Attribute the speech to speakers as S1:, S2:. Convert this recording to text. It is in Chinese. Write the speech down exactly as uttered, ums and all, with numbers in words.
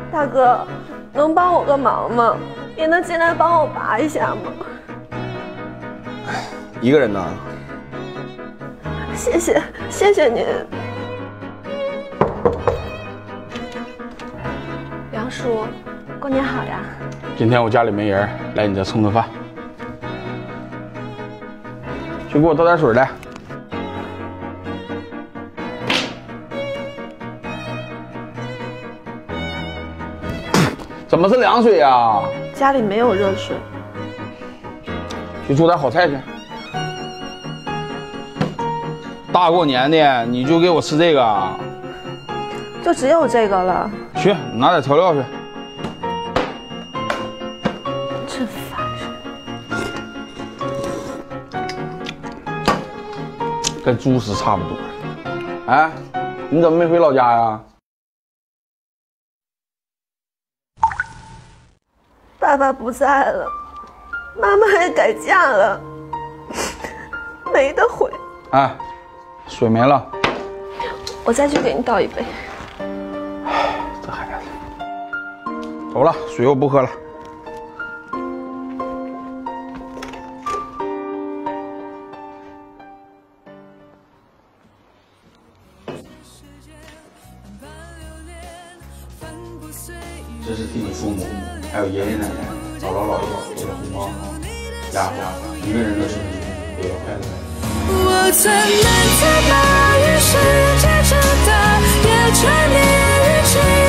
S1: 大哥，能帮我个忙吗？你能进来帮我拔一下吗？
S2: 一个人呢？
S1: 谢谢，谢谢您。杨叔，过年好呀！
S3: 今天我家里没人，来你这蹭顿饭。去给我倒点水来。怎么是凉水呀？
S1: 家里没有热水。
S3: 去做点好菜去。大过年的你就给我吃这个？
S1: 就只有这个了。
S3: 去拿点调料去。
S1: 真烦人。
S3: 跟猪食差不多。哎，你怎么没回老家呀？
S1: 爸爸不在了，妈妈也改嫁了，没得回。
S3: 哎，水没了，
S1: 我再去给你倒一杯。
S3: 这孩子，走了，水我不喝了。这是替你父母还有爷爷奶奶、姥姥姥爷给的红包，家家一个人的生日都要快乐。
S4: 我曾难在大雨世界长大，也穿越雨季。